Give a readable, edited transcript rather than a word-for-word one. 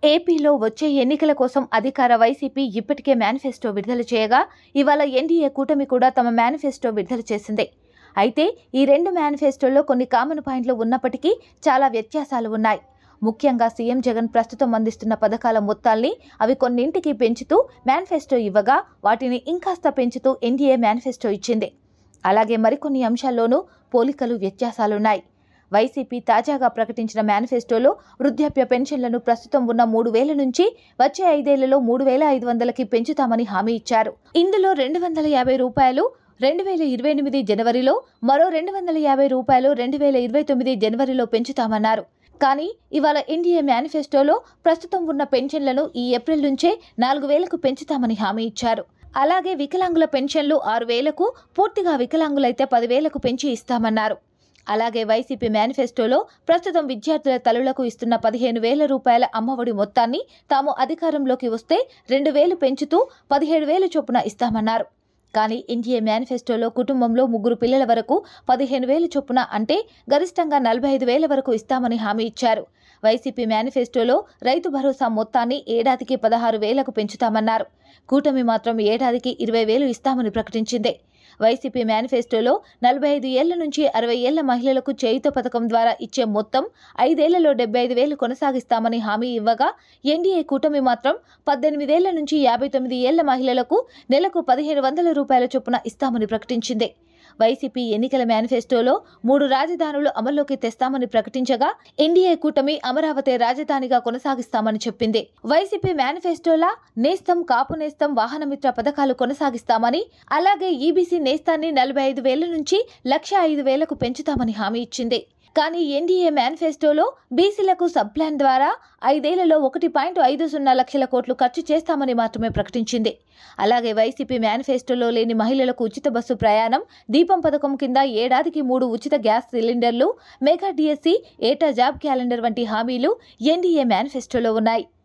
ఏపీలో వచ్చే ఎన్నికల కోసం అధికార వైసీపీ ఇప్పటికే మేనిఫెస్టో విడుదల చేయగా ఇవాళ ఎన్డీఏ కూటమి కూడా తమ మేనిఫెస్టో విడుదల చేసింది. అయితే ఈ రెండు మేనిఫెస్టోల్లో కొన్ని కామన్ పాయింట్లు ఉన్నప్పటికీ చాలా వ్యత్యాసాలు ఉన్నాయి. ముఖ్యంగా సీఎం జగన్ ప్రస్తుతం అందిస్తున్న పథకాల మొత్తాల్ని అవి కొన్నింటికి పెంచుతూ మేనిఫెస్టో ఇవ్వగా వాటిని ఇంకాస్త పెంచుతూ ఎన్డీఏ మేనిఫెస్టో ఇచ్చింది. అలాగే మరికొన్ని అంశాల్లోనూ పోలికలు వ్యత్యాసాలున్నాయి. వైసీపీ తాజాగా ప్రకటించిన మేనిఫెస్టోలో వృద్ధాప్య పెన్షన్లను ప్రస్తుతం ఉన్న 3,000 నుంచి వచ్చే 5 ఏళ్లలో 3,500కి పెంచుతామని హామీ ఇచ్చారు. ఇందులో రూ. 250 2028 జనవరిలో, మరో రూ. 250 2029 జనవరిలో పెంచుతామన్నారు. కానీ ఇవాళ ఎన్డీఏ మేనిఫెస్టోలో ప్రస్తుతం ఉన్న పెన్షన్లను ఈ ఏప్రిల్ నుంచే 4,000కు పెంచుతామని హామీ ఇచ్చారు. అలాగే వికలాంగుల పెన్షన్లు 6,000కు, పూర్తిగా వికలాంగులైతే 10,000కు పెంచి ఇస్తామన్నారు. అలాగే వైసీపీ మేనిఫెస్టోలో ప్రస్తుతం విద్యార్థుల తల్లులకు ఇస్తున్న 15,000 రూపాయల అమ్మఒడి మొత్తాన్ని తాము అధికారంలోకి వస్తే 2,000 పెంచుతూ 17,000 చొప్పున ఇస్తామన్నారు. కానీ ఎన్డీఏ మేనిఫెస్టోలో కుటుంబంలో 3 పిల్లల వరకు 15,000 చొప్పున అంటే గరిష్టంగా 45,000 వరకు ఇస్తామని హామీ ఇచ్చారు. వైసీపీ మేనిఫెస్టోలో రైతు భరోసా మొత్తాన్ని ఏడాదికి 16,000కు పెంచుతామన్నారు. కూటమి మాత్రం ఏడాదికి 20,000 ఇస్తామని ప్రకటించింది. వైసీపీ మేనిఫెస్టోలో 45 ఏళ్ల నుంచి 60 ఏళ్ల మహిళలకు చేయూత పథకం ద్వారా ఇచ్చే మొత్తం 5 ఏళ్లలో 75,000 కొనసాగిస్తామని హామీ ఇవ్వగా ఎన్డీఏ కూటమి మాత్రం 18 ఏళ్ల నుంచి 59 ఏళ్ల మహిళలకు నెలకు 1,500 రూపాయల చొప్పున ఇస్తామని ప్రకటించింది. వైసీపీ ఎన్నికల మేనిఫెస్టోలో 3 రాజధానులు అమల్లోకి తెస్తామని ప్రకటించగా ఎన్డీఏ కూటమి అమరావతి రాజధానిగా కొనసాగిస్తామని చెప్పింది. వైసీపీ మేనిఫెస్టోలా నేస్తం, కాపు నేస్తం, వాహనమిత్ర పథకాలు కొనసాగిస్తామని, అలాగే ఈబీసీ నేస్తాన్ని 45,000 నుంచి 1,05,000కు పెంచుతామని హామీ ఇచ్చింది. కానీ ఎన్డీఏ మేనిఫెస్టోలో బీసీలకు సబ్ ప్లాన్ ద్వారా 5 ఏళ్లలో 1.50 లక్షల కోట్లు ఖర్చు చేస్తామని మాత్రమే ప్రకటించింది. అలాగే వైసీపీ మేనిఫెస్టోలో లేని మహిళలకు ఉచిత బస్సు ప్రయాణం, దీపం పథకం కింద ఏడాదికి 3 ఉచిత గ్యాస్ సిలిండర్లు, మెగా డిఎస్సీ, ఏటా జాబ్ క్యాలెండర్ వంటి హామీలు ఎన్డీఏ మేనిఫెస్టోలో ఉన్నాయి.